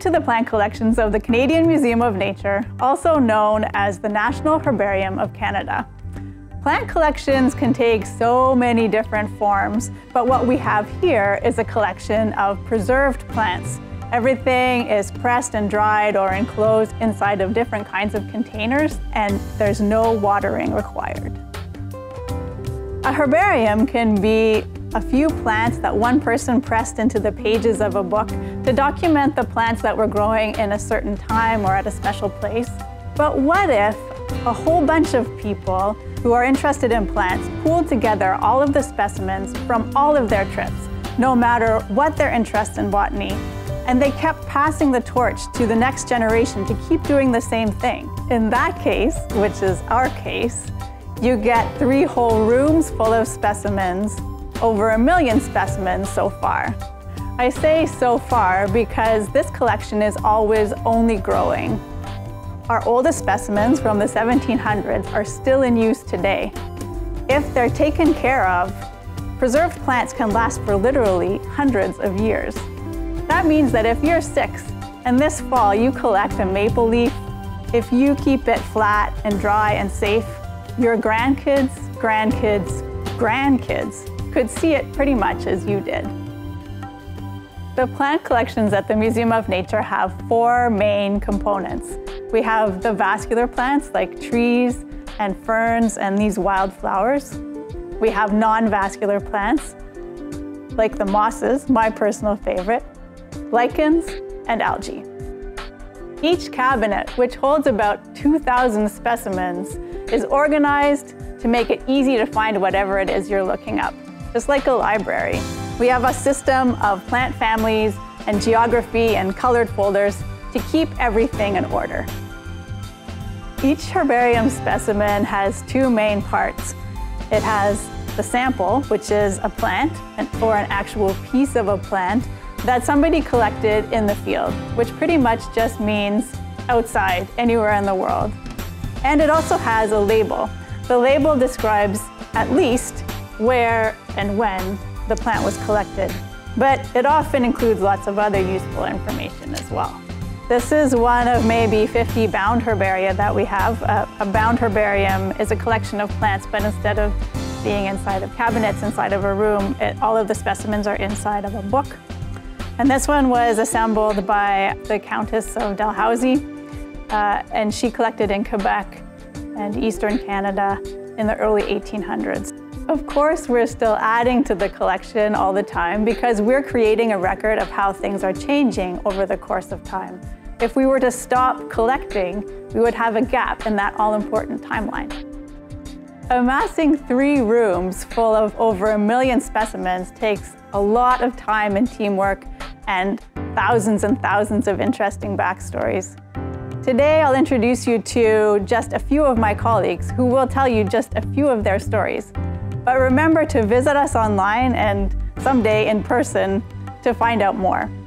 to the plant collections of the Canadian Museum of Nature, also known as the National Herbarium of Canada. Plant collections can take so many different forms, but what we have here is a collection of preserved plants. Everything is pressed and dried or enclosed inside of different kinds of containers, and there's no watering required. A herbarium can be a few plants that one person pressed into the pages of a book to document the plants that were growing in a certain time or at a special place. But what if a whole bunch of people who are interested in plants pooled together all of the specimens from all of their trips, no matter what their interest in botany, and they kept passing the torch to the next generation to keep doing the same thing? In that case, which is our case, you get 3 whole rooms full of specimens, over 1 million specimens so far. I say so far because this collection is always only growing. Our oldest specimens from the 1700s are still in use today. If they're taken care of, preserved plants can last for literally hundreds of years. That means that if you're 6 and this fall you collect a maple leaf, if you keep it flat and dry and safe, your grandkids, grandkids, grandkids could see it pretty much as you did. The plant collections at the Museum of Nature have 4 main components. We have the vascular plants like trees and ferns and these wildflowers. We have non-vascular plants like the mosses, my personal favorite, lichens, and algae. Each cabinet, which holds about 2,000 specimens, is organized to make it easy to find whatever it is you're looking up, just like a library. We have a system of plant families and geography and colored folders to keep everything in order. Each herbarium specimen has 2 main parts. It has the sample, which is a plant or an actual piece of a plant that somebody collected in the field, which pretty much just means outside, anywhere in the world. And it also has a label. The label describes at least where and when the plant was collected, but it often includes lots of other useful information as well. This is one of maybe 50 bound herbaria that we have. A bound herbarium is a collection of plants, but instead of being inside of cabinets, inside of a room, all of the specimens are inside of a book. And this one was assembled by the Countess of Dalhousie, and she collected in Quebec and Eastern Canada in the early 1800s. Of course, we're still adding to the collection all the time because we're creating a record of how things are changing over the course of time. If we were to stop collecting, we would have a gap in that all-important timeline. Amassing 3 rooms full of over 1 million specimens takes a lot of time and teamwork and thousands of interesting backstories. Today, I'll introduce you to just a few of my colleagues who will tell you just a few of their stories. But remember to visit us online and someday in person to find out more.